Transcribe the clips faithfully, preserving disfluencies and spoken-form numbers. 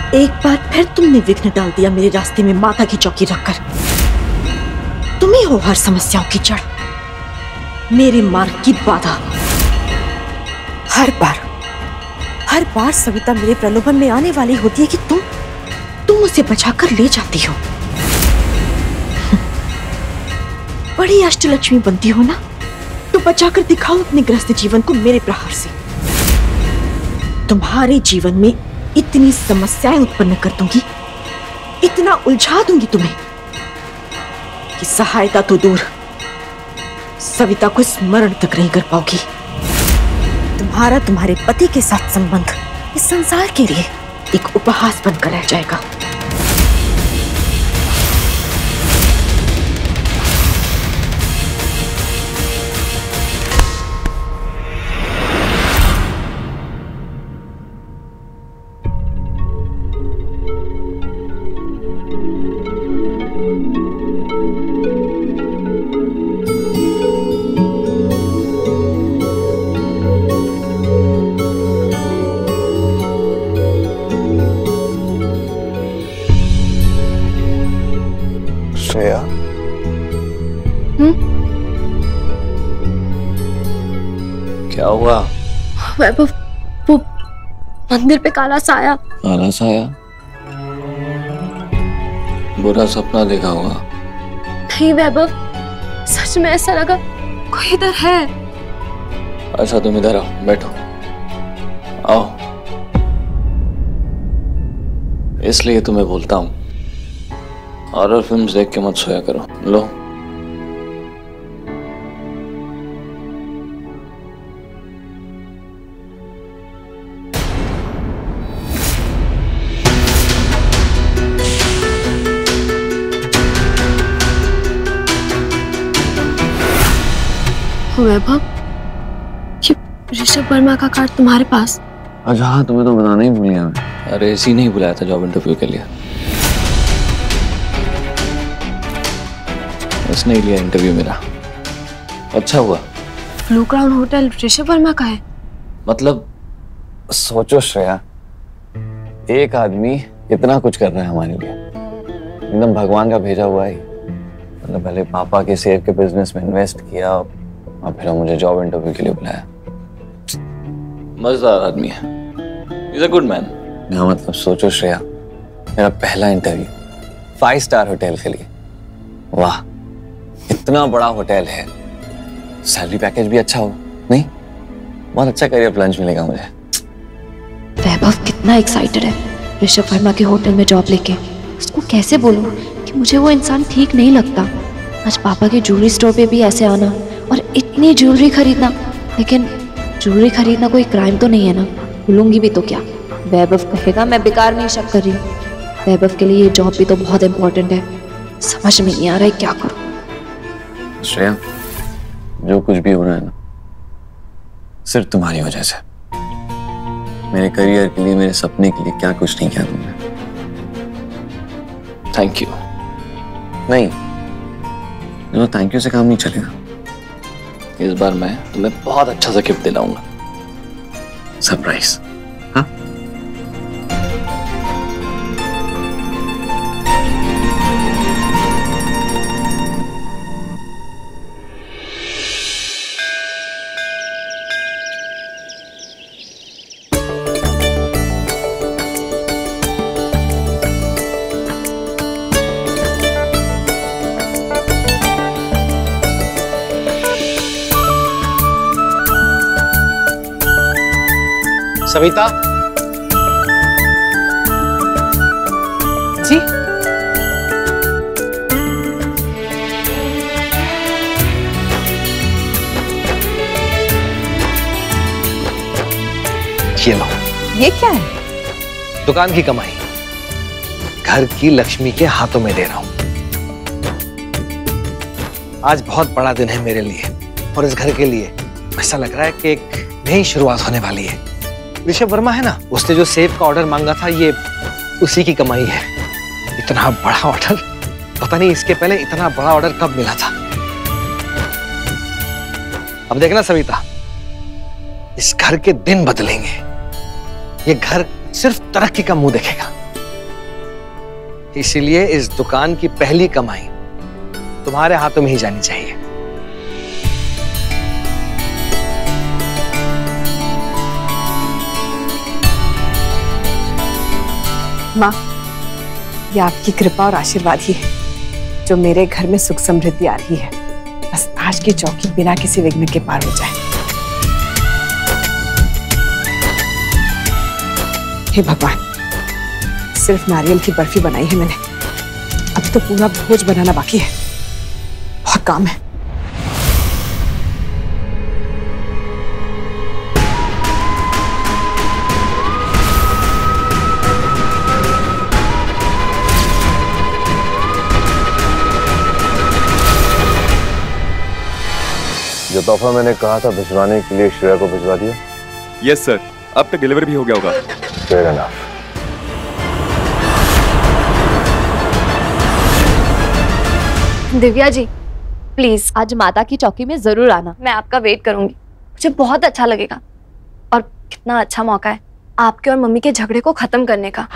एक बार फिर तुमने विघ्न डाल दिया मेरे रास्ते में माता की चौकी रखकर। तुम ही हो हर समस्याओं की जड़, मेरे मार्ग की बाधा। हर बार हर बार सविता मेरे प्रलोभन में आने वाली होती है कि तुम तुम उसे बचाकर ले जाती हो। बड़ी अष्टलक्ष्मी बनती हो ना, तो बचाकर दिखाओ अपने ग्रस्त जीवन को मेरे प्रहार से। तुम्हारे जीवन में इतनी समस्याएं उत्पन्न कर दूंगी, इतना उलझा दूंगी तुम्हें कि सहायता तो दूर, सविता को स्मरण तक नहीं कर पाओगी। तुम्हारा तुम्हारे पति के साथ संबंध इस संसार के लिए एक उपहास बनकर रह जाएगा। श्रेया, हम्म? क्या हुआ? वैभव, वो मंदिर पे काला साया। काला साया? बुरा सपना देखा होगा। नहीं वैभव, सच में ऐसा लगा कोई इधर है। अच्छा तुम इधर आओ, बैठो, आओ। इसलिए तुम्हें बोलता हूँ हॉरर फिल्म्स देख के मत सोया करो। लो, वैभव, ये ऋषभ वर्मा का कार्ड तुम्हारे पास? अच्छा हाँ, तुम्हें तो बताना ही भूल गया मैं। अरे इसी नहीं बुलाया था जॉब इंटरव्यू के लिए, इसने ही लिया इंटरव्यू मेरा। अच्छा हुआ। Blue crown hotel Rishabh Varma का है? मतलब सोचो श्रेया, एक आदमी इतना कुछ कर रहा है हमारे लिए, एकदम भगवान का भेजा हुआ है। मतलब पहले पापा के सेव के बिजनेस में इन्वेस्ट किया और फिर मुझे जॉब इंटरव्यू के लिए बुलाया। मजेदार आदमी है, इज अ गुड मैन। हाँ मतलब सोचो श्रेया, मेरा पहला इंटरव्यू फाइव स्टार होटल के लिए। वाह, इतना बड़ा होटल है, सैलरी पैकेज भी अच्छा हो, नहीं? बहुत अच्छा करियर प्लान मिलेगा मुझे। वैभव कितना एक्साइटेड है ऋषभ वर्मा के होटल में जॉब लेके। उसको कैसे बोलूं कि मुझे वो इंसान ठीक नहीं लगता। आज पापा के ज्वेलरी स्टोर पे भी ऐसे आना और इतनी ज्वेलरी खरीदना, लेकिन ज्वेलरी खरीदना कोई क्राइम तो नहीं है ना? भूलूंगी भी तो क्या? वैभव कहेगा मैं बेकार में शक कर रही हूँ। वैभव के लिए ये जॉब भी तो बहुत इंपॉर्टेंट है। समझ में नहीं आ रहा है क्या करूं। श्रेया, जो कुछ भी हो रहा है ना, सिर्फ तुम्हारी वजह से। मेरे करियर के लिए, मेरे सपने के लिए क्या कुछ नहीं किया तुमने। Thank you. नहीं, नो थैंक यू से काम नहीं चलेगा। इस बार मैं तुम्हें बहुत अच्छा सा गिफ्ट दिलाऊंगा, सरप्राइज। हाँ? सविता जी, ये लो। ये क्या है? दुकान की कमाई घर की लक्ष्मी के हाथों में दे रहा हूं। आज बहुत बड़ा दिन है मेरे लिए और इस घर के लिए। ऐसा लग रहा है कि एक नई शुरुआत होने वाली है। ऋषभ वर्मा है ना, उसने जो सेब का ऑर्डर मांगा था, ये उसी की कमाई है। इतना बड़ा ऑर्डर, पता नहीं इसके पहले इतना बड़ा ऑर्डर कब मिला था। अब देखना सविता, इस घर के दिन बदलेंगे। ये घर सिर्फ तरक्की का मुंह देखेगा। इसीलिए इस दुकान की पहली कमाई तुम्हारे हाथों में ही जानी चाहिए। माँ, ये आपकी कृपा और आशीर्वाद ही है जो मेरे घर में सुख समृद्धि आ रही है। बस आज की चौकी बिना किसी विघ्न के पार हो जाए। हे भगवान, सिर्फ नारियल की बर्फी बनाई है मैंने, अब तो पूरा भोज बनाना बाकी है। बहुत काम है। जो तोहफा मैंने कहा था भिजवाने के लिए श्रेया को भिजवा दिया? यस सर, अब तक डिलीवर भी हो गया होगा। Fair enough. Divya ji, please आज माता की चौकी में जरूर आना। मैं आपका वेट करूंगी, मुझे बहुत अच्छा लगेगा। और कितना अच्छा मौका है आपके और मम्मी के झगड़े को खत्म करने का।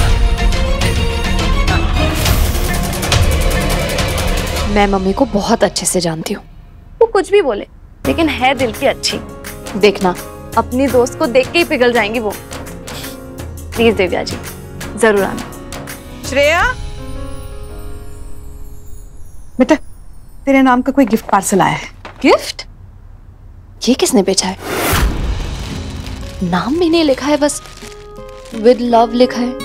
मैं मम्मी को बहुत अच्छे से जानती हूँ, वो कुछ भी बोले लेकिन है दिल की अच्छी। देखना, अपनी दोस्त को देख के ही पिघल जाएंगी वो। प्लीज दिव्या जी, जरूर आना। श्रेया, बेटा तेरे नाम का कोई गिफ्ट पार्सल आया है। गिफ्ट? ये किसने भेजा है? नाम भी नहीं लिखा है, बस विद लव लिखा है।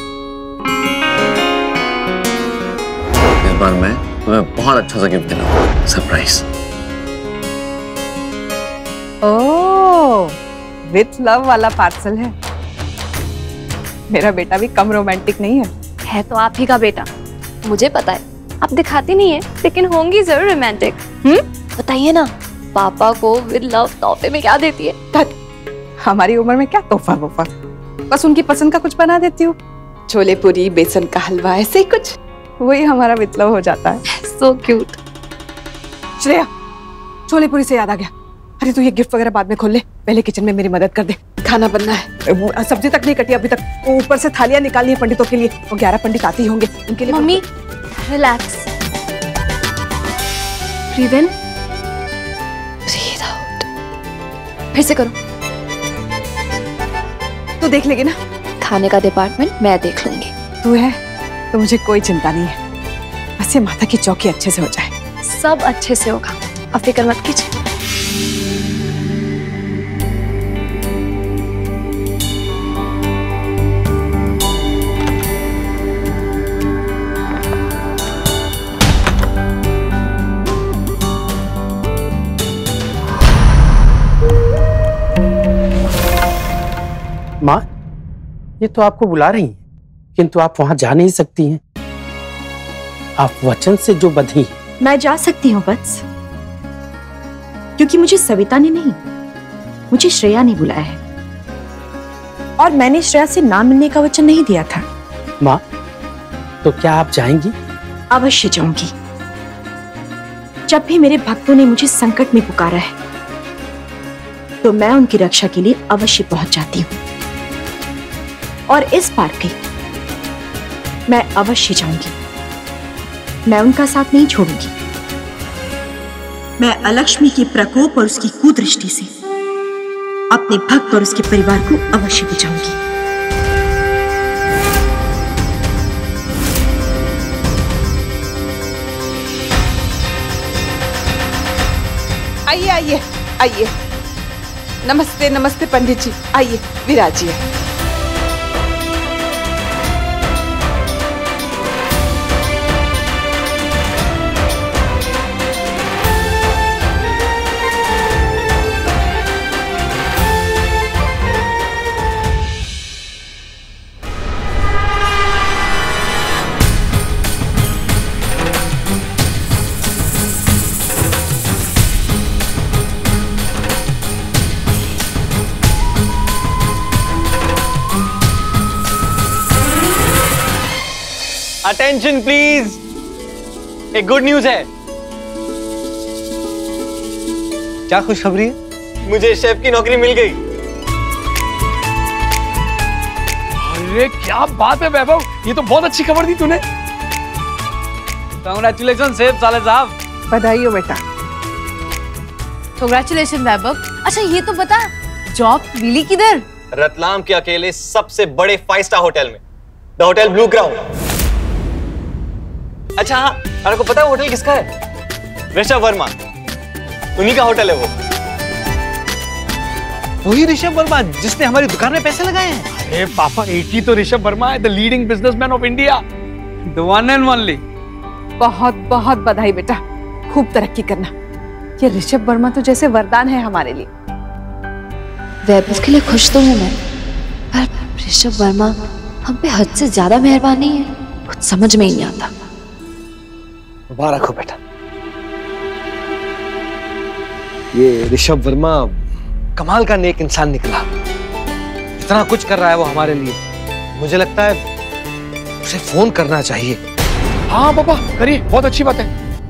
इस बार मैं तुम्हें बहुत अच्छा सा गिफ्ट देना होगा, सरप्राइज। ओह, विद लव वाला पार्सल है। मेरा बेटा भी कम रोमांटिक नहीं है। है तो आप ही का बेटा, मुझे पता है। आप दिखाती नहीं है लेकिन होंगी जरूर रोमांटिक। हम्म, बताइए ना, पापा को विद लव तोहफे में क्या देती है? हमारी उम्र में क्या तोहफा वोफा, बस उनकी पसंद का कुछ बना देती हूँ। छोले पूरी, बेसन का हलवा, ऐसे ही कुछ, वही हमारा विद लव हो जाता है। So cute. श्रेया, छोले पूरी से याद आ गया। अरे तू ये गिफ्ट वगैरह बाद में खोल ले, पहले किचन में मेरी मदद कर दे, खाना बनना है। सब्जी तक नहीं कटी अभी तक, ऊपर से थालियां निकालनी है पंडितों के लिए। वो ग्यारह पंडित आते ही होंगे, उनके लिए। Mummy relax, breathe in, breathe out. फिर से करो। तू देख लेगी ना? खाने का डिपार्टमेंट मैं देख लूंगी। तू है तो मुझे कोई चिंता नहीं है, बस ये माता की चौकी अच्छे से हो जाए। सब अच्छे से होगा, अब फिक्र मत कीजिए। माँ, ये तो आपको बुला रही हैं, किंतु आप वहां जा नहीं सकती हैं। आप वचन से जो बंधी हैं। मैं जा सकती हूँ बस, क्योंकि मुझे सविता ने नहीं, मुझे श्रेया ने बुलाया है, और मैंने श्रेया से ना मिलने का वचन नहीं दिया था। माँ, तो क्या आप जाएंगी? अवश्य जाऊंगी। जब भी मेरे भक्तों ने मुझे संकट में पुकारा है, तो मैं उनकी रक्षा के लिए अवश्य पहुंच जाती हूँ। और इस बार भी मैं अवश्य जाऊंगी। मैं उनका साथ नहीं छोड़ूंगी। मैं अलक्ष्मी के प्रकोप और उसकी कुदृष्टि से अपने भक्त और उसके परिवार को अवश्य बचाऊंगी। आइए आइए आइए। नमस्ते नमस्ते पंडित जी, आइए विराजिए। अटेंशन प्लीज, एक गुड न्यूज है। क्या खुशखबरी है? मुझे शेफ की नौकरी मिल गई। अरे क्या बात है वैभव, ये तो बहुत अच्छी खबर दी तूने। कांग्रेचुलेशन सेफ साले साहब। बधाई हो बेटा। कांग्रेचुलेशन वैभव। अच्छा ये तो बता, जॉब मिली किधर? रतलाम के अकेले सबसे बड़े फाइव स्टार होटल में, द होटल ब्लू क्राउन। अच्छा हाँ, आपको पता है होटल किसका है? ऋषभ वर्मा, उन्हीं का होटल है वो। वही ऋषभ वर्मा जिसने हमारी दुकान में पैसे लगाए हैं। अरे पापा, एक ही तो ऋषभ वर्मा है, the leading businessman of India, the one and only. बहुत बहुत बधाई बेटा, खूब तरक्की करना। ये ऋषभ वर्मा तो जैसे वरदान है हमारे लिए। वैभव के लिए खुश तो हूं मैं, पर ऋषभ वर्मा हम पे हद से ज्यादा मेहरबान नहीं है, कुछ समझ में ही नहीं आता। मुबारक हो बेटा। ये ऋषभ वर्मा कमाल का नेक इंसान निकला। इतना कुछ कर रहा है वो हमारे लिए, मुझे लगता है उसे फोन करना चाहिए। हाँ पापा करिए, बहुत अच्छी बात है।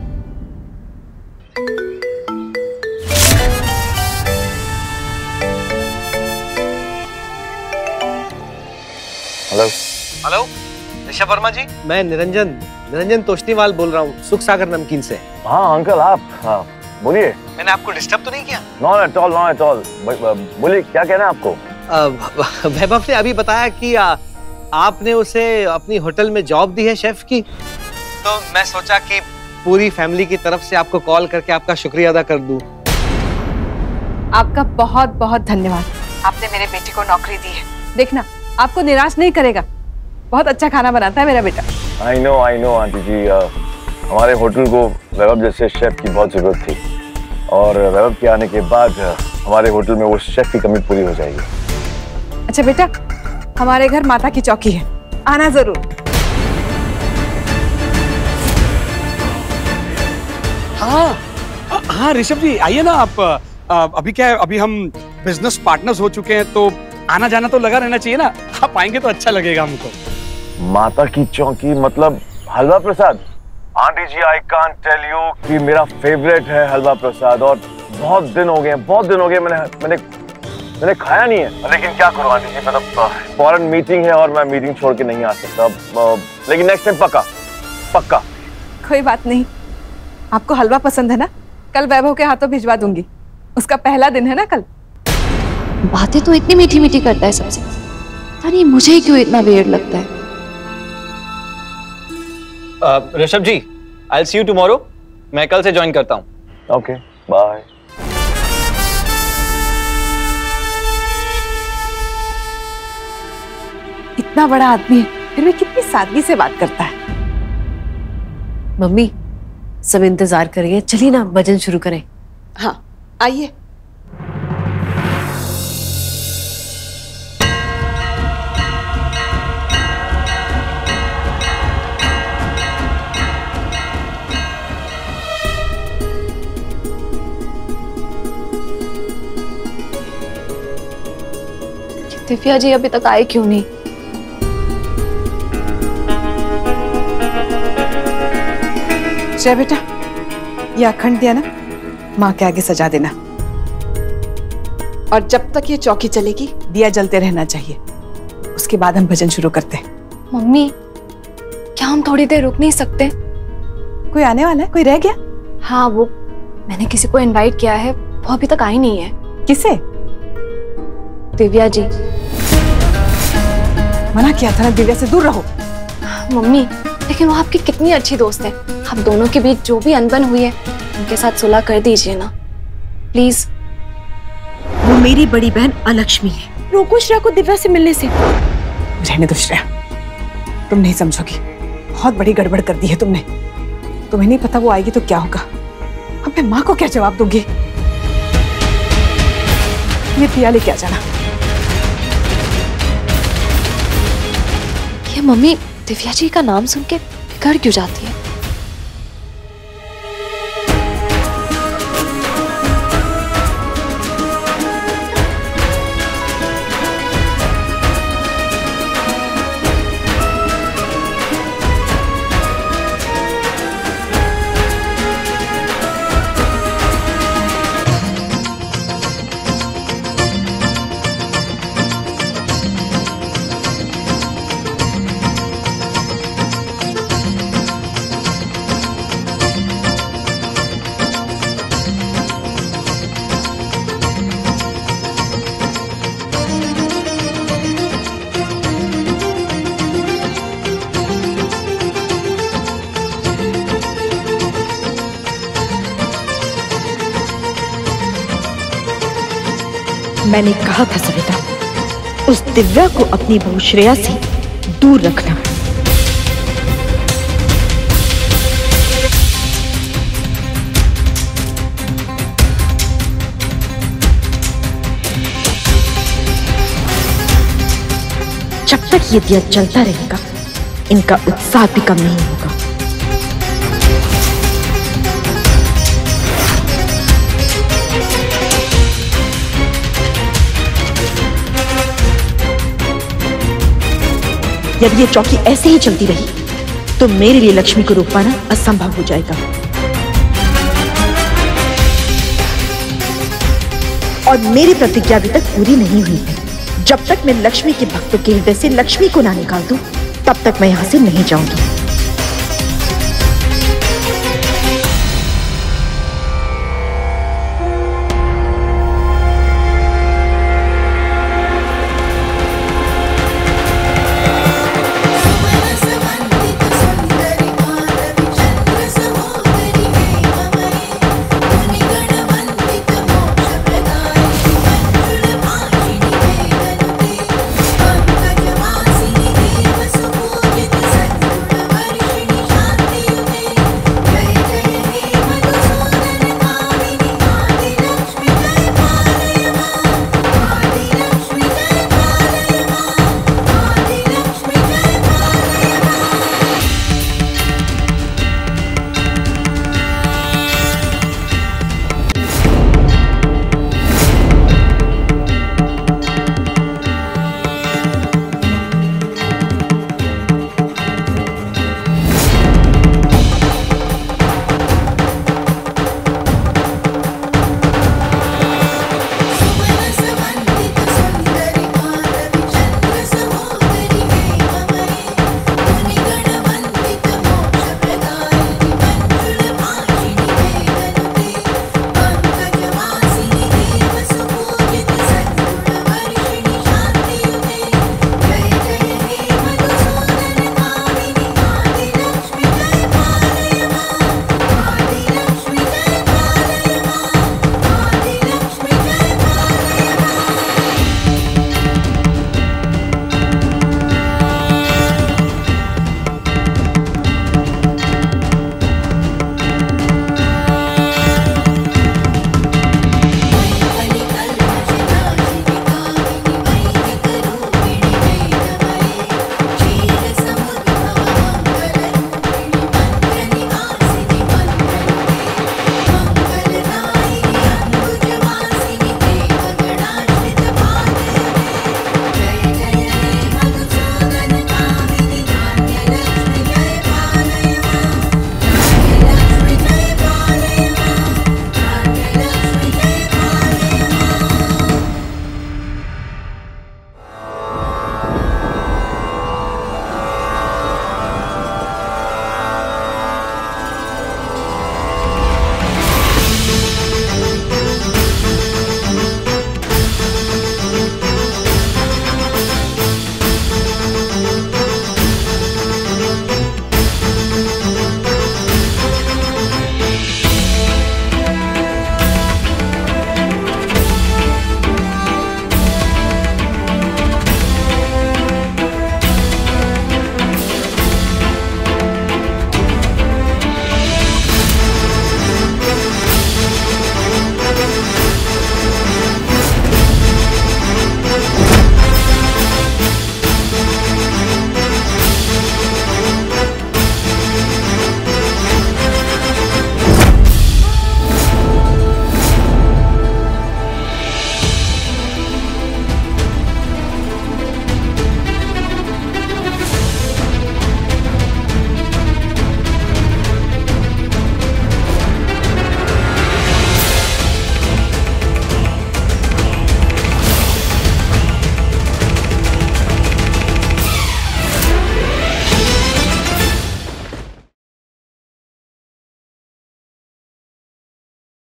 हेलो हेलो ऋषभ वर्मा जी, मैं निरंजन निरंजन तोष्णीवाल बोल रहा हूँ, सुख सागर नमकीन से। हाँ अंकल आप, हाँ बोलिए। मैंने आपको डिस्टर्ब तो नहीं किया? Not at all, not at all. बोलिए क्या कहना है आपको? वैभव ने अभी बताया कि आ, आपने उसे अपनी होटल में जॉब दी है शेफ की, तो मैं सोचा कि पूरी फैमिली की तरफ से आपको कॉल करके आपका शुक्रिया अदा कर दूं। आपका बहुत बहुत धन्यवाद, आपने मेरे बेटे को नौकरी दी है। देखना आपको निराश नहीं करेगा, बहुत अच्छा खाना बनाता है मेरा बेटा। I know I know aunty ji, आ, हमारे होटल को वैभव जैसे शेफ की बहुत जरूरत थी, और वैभव के आने के बाद हमारे होटल में वो शेफ की कमी पूरी हो जाएगी। अच्छा बेटा, हमारे घर माता की चौकी है, आना जरूर। हाँ हाँ ऋषभ जी आइए ना आप। आ, अभी क्या है, अभी हम बिजनेस पार्टनर्स हो चुके हैं, तो आना जाना तो लगा रहना चाहिए ना। आप आएंगे तो अच्छा लगेगा हमको। माता की चौकी मतलब halwa prasad? Aunty ji I can't tell you कि मेरा फेवरेट है हलवा प्रसाद, और बहुत दिन हो गए बहुत दिन हो गए मैंने मैंने मैंने खाया नहीं है। लेकिन क्या करूं आंटी जी, मतलब फॉरेन मीटिंग है और मैं मीटिंग छोड़ के नहीं आ सकता। लेकिन नेक्स्ट टाइम पक्का पक्का। कोई बात नहीं, आपको हलवा पसंद है ना, कल वैभव के हाथों भिजवा दूंगी, उसका पहला दिन है ना कल। बातें तो इतनी मीठी मीठी करता है सबसे, पता नहीं मुझे क्यों इतना वेird लगता है। Rishabh ji, I will see you tomorrow, मैं कल से ज्वाइन करता हूँ। Okay bye. इतना बड़ा आदमी है, फिर भी कितनी सादगी से बात करता है। मम्मी सब इंतजार करिए, चलिए ना भजन शुरू करें। हाँ आइए। दिव्या जी अभी तक आए क्यों नहीं? जय बेटा, ये अखंड दिया ना माँ के आगे सजा देना, और जब तक ये चौकी चलेगी दिया जलते रहना चाहिए, उसके बाद हम भजन शुरू करते हैं। मम्मी क्या हम थोड़ी देर रुक नहीं सकते? कोई आने वाला है? कोई रह गया? हाँ, वो मैंने किसी को इनवाइट किया है, वो अभी तक आई नहीं है। किसे? दिव्या जी। मना किया था ना दिव्या से दूर रहो। मम्मी लेकिन वो आपकी कितनी अच्छी दोस्त है, आप दोनों के बीच जो भी अनबन हुई है उनके साथ सुलह कर दीजिए ना प्लीज। वो मेरी बड़ी बहन अलक्ष्मी है, रोको श्रेया को दिव्या से मिलने से। रहने दो श्रेया, तुम नहीं समझोगी, बहुत बड़ी गड़बड़ कर दी है तुमने। तुम्हें नहीं पता वो आएगी तो क्या होगा, अब मैं माँ को क्या जवाब दूंगी। ये पिया लेके आ जाना। ये मम्मी दिव्या जी का नाम सुन के बिगड़ क्यों जाती है? मैंने कहा था सविता, उस दिव्या को अपनी बहू श्रेया से दूर रखना। जब तक ये दिया जलता रहेगा, इनका उत्साह भी कम नहीं होगा। यदि ये चौकी ऐसे ही चलती रही तो मेरे लिए लक्ष्मी को रोक पाना असंभव हो जाएगा। और मेरी प्रतिज्ञा अभी तक पूरी नहीं हुई है। जब तक मैं लक्ष्मी के भक्तों के हृदय से लक्ष्मी को ना निकाल दूं, तब तक मैं यहां से नहीं जाऊंगी।